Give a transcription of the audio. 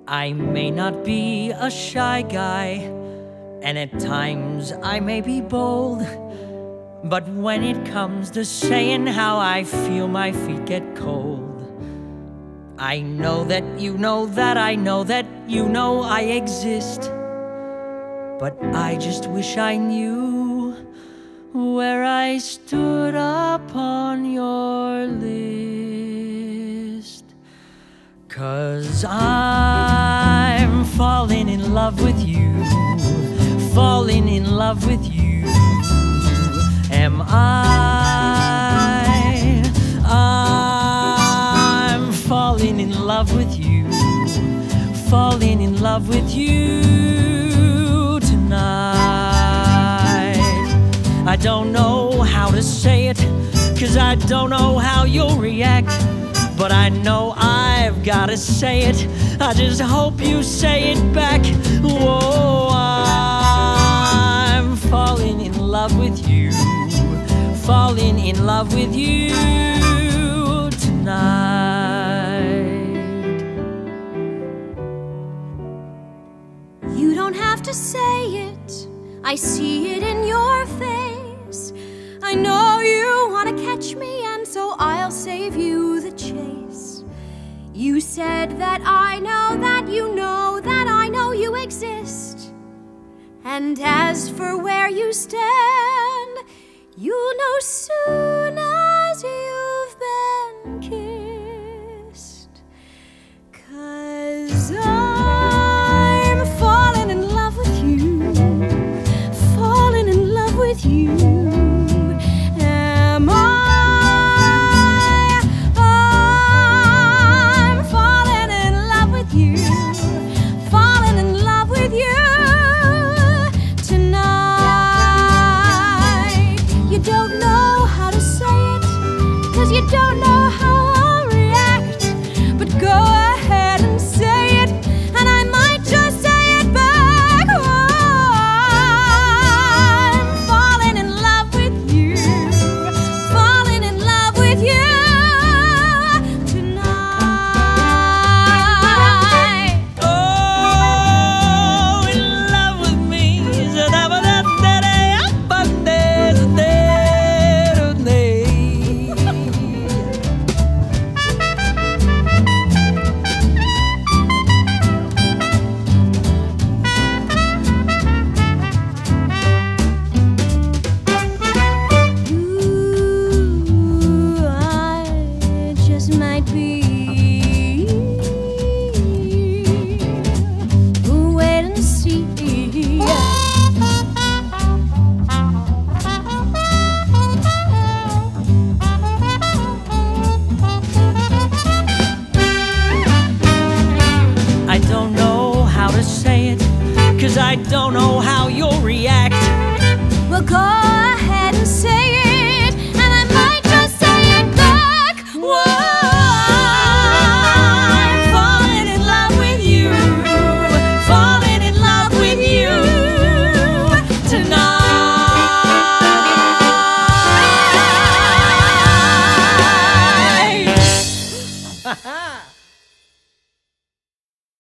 I may not be a shy guy, and at times I may be bold, but when it comes to saying how I feel, my feet get cold. I know that you know that I know that you know I exist, but I just wish I knew where I stood upon your list. 'Cause I'm falling in love with you, falling in love with you. Am I'm falling in love with you, falling in love with you tonight. I don't know how to say it, 'cause I don't know how you'll react, but I know I've gotta say it. I just hope you say it back. Whoa, I'm falling in love with you, falling in love with you tonight. You don't have to say it, I see it in your face. I know you wanna catch me, and so I'll save you the chase. You said that I know that you know that I know you exist. And as for where you stand, you'll know soon as you've been kissed. 'Cause I'm falling in love with you, falling in love with you. Am I? I'm falling in love with you, falling in love with you tonight. You don't know how to say it, 'cause you don't know